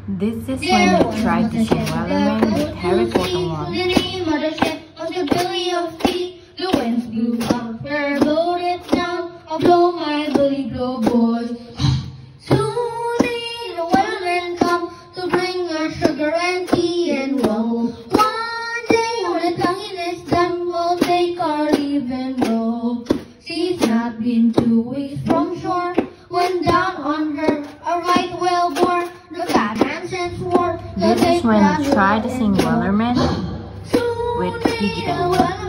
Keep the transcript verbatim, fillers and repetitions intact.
This is when he tried to sing Wellerman with Harry Potter one. The name of the ship was the belly of tea. The winds blew up her boat, it's down. I'll blow my belly blow, boys. Soon may the Wellerman come to bring us sugar and tea and rum. One day when the tonguing is done, we'll take our leave and go. She's not been two weeks from shore, went down on her a right whale bore. The fat man since war. This is when he tried to sing Wellerman with piggy.